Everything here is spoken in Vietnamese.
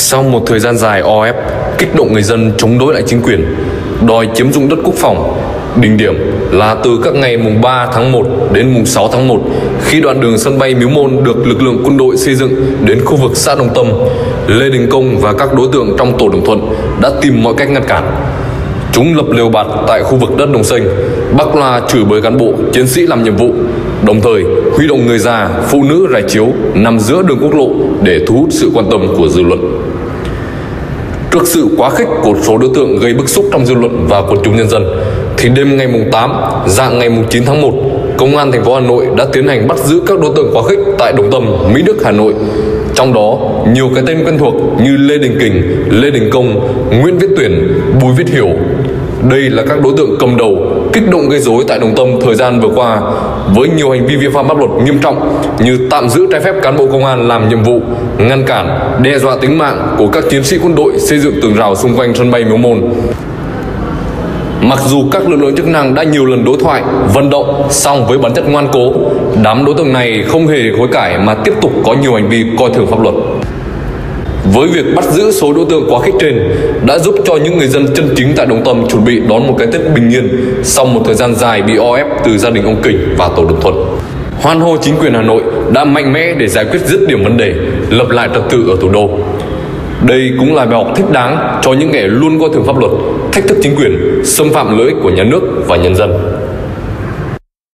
Sau một thời gian dài o ép, kích động người dân chống đối lại chính quyền, đòi chiếm dụng đất quốc phòng, đỉnh điểm là từ các ngày mùng 3 tháng 1 đến mùng 6 tháng 1, khi đoạn đường sân bay Miếu Môn được lực lượng quân đội xây dựng đến khu vực xã Đồng Tâm, Lê Đình Công và các đối tượng trong tổ Đồng Thuận đã tìm mọi cách ngăn cản. Chúng lập lều bạt tại khu vực đất Đồng Xanh, bắc loa chửi bới cán bộ, chiến sĩ làm nhiệm vụ, đồng thời huy động người già, phụ nữ rải chiếu nằm giữa đường quốc lộ để thu hút sự quan tâm của dư luận. Trước sự quá khích của số đối tượng gây bức xúc trong dư luận và quần chúng nhân dân, thì đêm ngày mùng 8, dạng ngày mùng 9 tháng 1, Công an thành phố Hà Nội đã tiến hành bắt giữ các đối tượng quá khích tại Đồng Tâm, Mỹ Đức, Hà Nội. Trong đó, nhiều cái tên quen thuộc như Lê Đình Kình, Lê Đình Công, Nguyễn Viết Tuyển, Bùi Viết Hiểu. Đây là các đối tượng cầm đầu kích động gây rối tại Đồng Tâm thời gian vừa qua, với nhiều hành vi vi phạm pháp luật nghiêm trọng như tạm giữ trái phép cán bộ công an làm nhiệm vụ, ngăn cản, đe dọa tính mạng của các chiến sĩ quân đội xây dựng tường rào xung quanh sân bay Miếu Môn. Mặc dù các lực lượng chức năng đã nhiều lần đối thoại, vận động, song với bản chất ngoan cố, đám đối tượng này không hề hối cải mà tiếp tục có nhiều hành vi coi thường pháp luật. Với việc bắt giữ số đối tượng quá khích trên đã giúp cho những người dân chân chính tại Đồng Tâm chuẩn bị đón một cái Tết bình yên sau một thời gian dài bị o ép từ gia đình ông Kình và tổ Đồng Thuận. Hoan hô chính quyền Hà Nội đã mạnh mẽ để giải quyết dứt điểm vấn đề, lập lại trật tự ở thủ đô. Đây cũng là bài học thích đáng cho những kẻ luôn coi thường pháp luật, thách thức chính quyền, xâm phạm lợi ích của nhà nước và nhân dân.